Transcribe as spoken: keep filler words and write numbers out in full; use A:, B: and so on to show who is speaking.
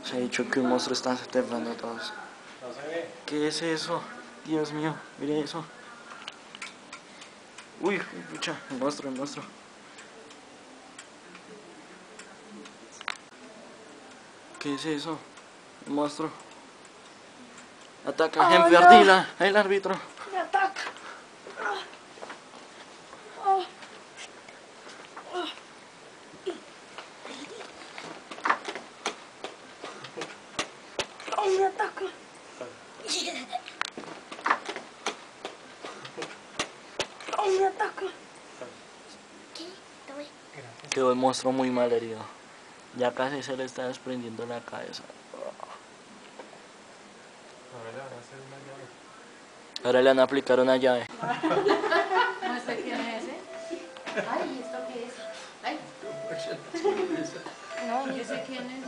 A: Se ha dicho que un monstruo está secuestrando a todos.
B: No se ve.
A: ¿Qué es eso? Dios mío, mire eso. Uy, pucha, el monstruo, el monstruo. ¿Qué es eso? El monstruo. Ataca,
C: Oh,
A: Enverdila, no. El árbitro.
C: Me ataca. Oh. Oh. Oh, me ataca. Oh, me ataca.
A: Quedó el monstruo muy mal herido. Ya casi se le está desprendiendo la cabeza.
B: Ahora le van a hacer una llave.
A: Ahora le van a aplicar una llave.
D: No sé quién es ese. Ay, ¿esto qué es? Ay. No, yo sé quién es.